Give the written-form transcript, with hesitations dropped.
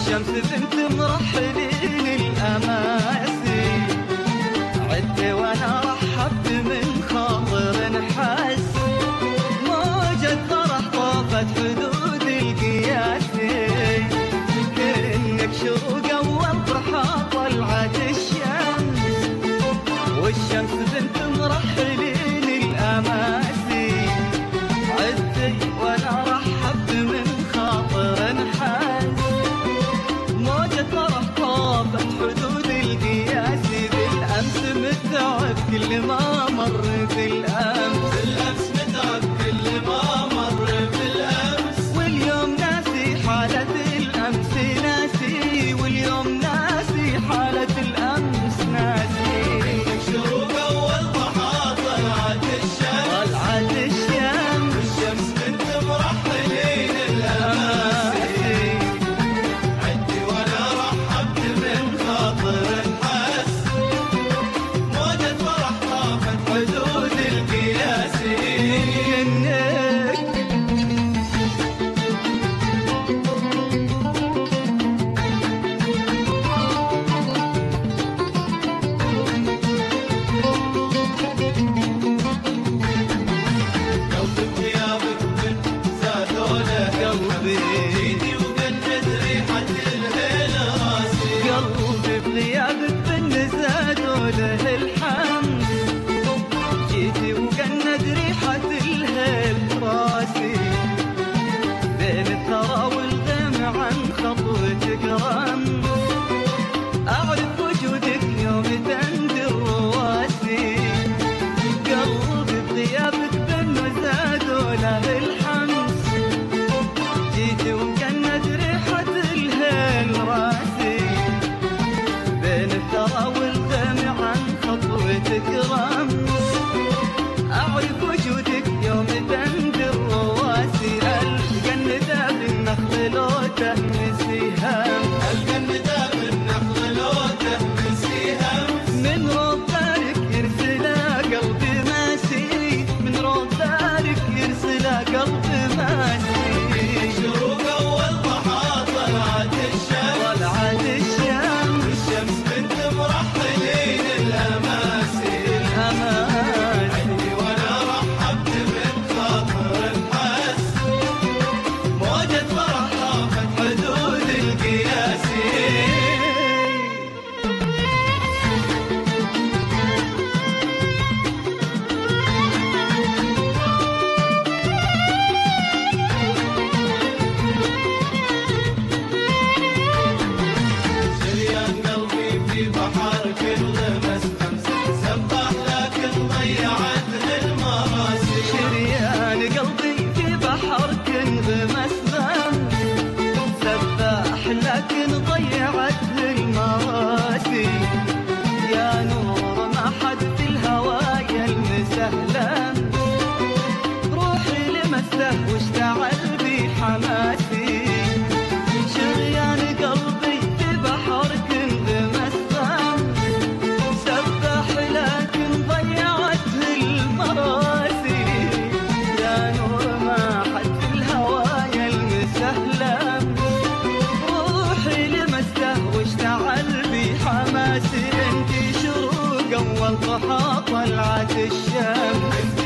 والشمس بنت مرحلين الأماسي، عدت وانا رحبت من خاطر نحس، موجة فرح طافت حدود القياسي، كأنك شروق أول فرحة طلعت الشمس، والشمس بنت مرحلين الأماسي، عدت وانا رحبت من خاطر نحس، موجة فرح طافت حدود القياسي، بالأمس متعب كل ما مر بالأمس، بالأمس متعب كل ما مر بالأمس، واليوم ناسي حالة الأمس ناسي، واليوم ناسي حالة الأمس ناسي، شروق أول ضحى طلعت الشمس، طلعت الشمس، والشمس بنت مرحلين الأماسي، عدي وأنا رحبت من خاطر نحس، موجة فرح طافت حدود القياسي. قلبي بغيابك بنت زادوله قلبي جيتي وقند ريحة الهيل راسي، قلبي بغيابك بالنزاد وله الحمد، جيتي وقند ريحة الهيل راسي، بين الثرى والغيم عن خطوتك رمز، أعرف وجودك يوم تندر رواسي، قلبي بغيابك بالنزاد وله الحمد، جيتي وقند ريحة الهيل راسي، بين الثرى والغيم عن خطوتك رمز، أعرف وجودك يوم تندر رواسي، ألقى الندى بالنخل لو تهمسي هم، ألقى الندى بالنخل لو تهمسي همس، من روض بالك يرسل قلبي ماسي، من روض بالك يرسل قلبي ماسي، شروق أول ضحى طلعت الشمس، طلعت الشمس، والشمس بنت مرحلين الأماسي، الأماسي، عندي وأنا رحبت من خاطر نحس، موجة فرح طافت حدود القياسي. شريان قلبي في بحر كل مسلمس، سبح لكن ضيعت المراسي، شريان قلبي في بحر كنغمس ذنب، سباح لكن ضيعت المراسي، يا نور ما حد في الهوايا المسهلم، روحي لمسه واشتعل بي حماسي، شريان قلبي في بحر كنغمس ذنب، سباح لكن ضيعت المراسي، يا نور ما حد في الهوايا المسهلم، روحي لمسه واشتعل بي حماسي، انتي شروق اول ضحى طلعت الشمس.